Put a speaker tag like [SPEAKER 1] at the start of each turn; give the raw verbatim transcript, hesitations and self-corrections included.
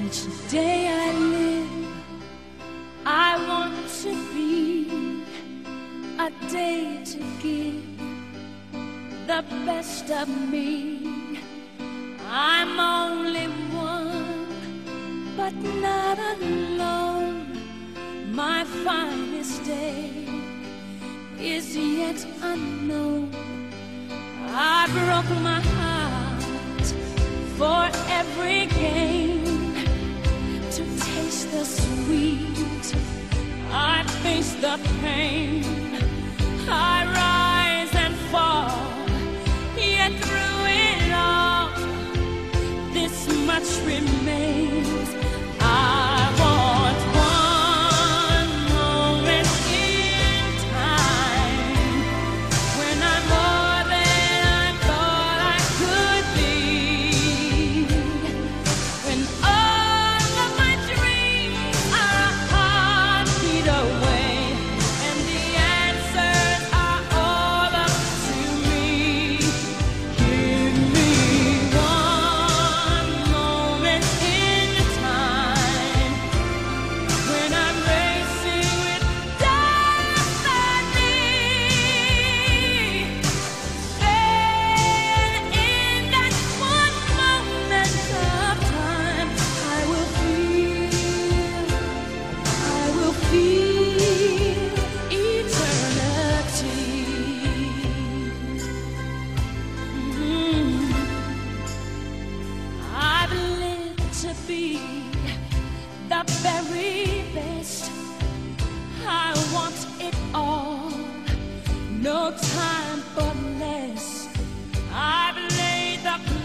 [SPEAKER 1] Each day I live, I want to be a day to give the best of me. I'm only one, but not alone. My finest day is yet unknown. I broke my heart for every gain, to taste the sweet, I face the pain. I rise and fall, yet through it all, this much remains. I want one moment in time when I'm more than I thought I could be, when all of my dreams are a heartbeat away, and the answers are all up to me. Give me one moment in time when I'm racing with destiny. Then in that one moment of time, I will feel, I will feel eternity. Mm. I've lived to be the very best. I want it all, no time for less. I've laid the